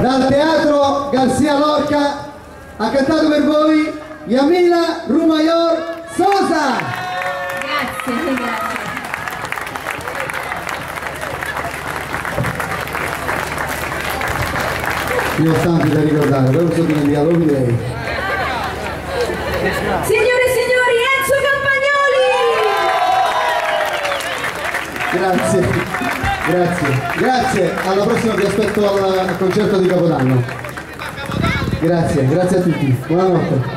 Dal Teatro Garcia Lorca ha cantato per voi Yamila Rumayor Sosa. Grazie, grazie. Io ho tanti da ricordare, però mi sono dimenticato di lei. Signore e signori, Enzo Campagnoli! Grazie, grazie, grazie. Alla prossima vi aspetto al concerto di Capodanno. Grazie, grazie a tutti. Buonanotte.